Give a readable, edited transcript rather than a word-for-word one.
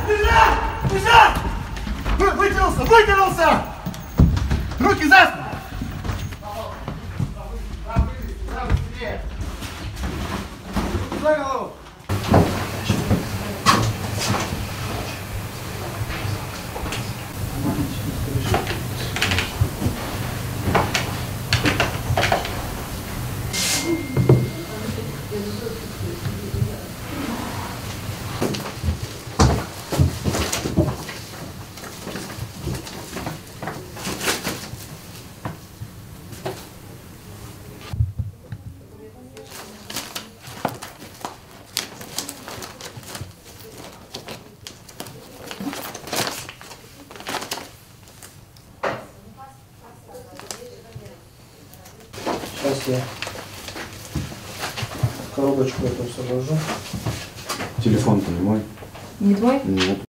Бежать! Бежать! Вытянулся! Вытянулся! Руки за спину! За голову! Сейчас я коробочку эту сложу. Телефон-то не мой? Не твой? Нет.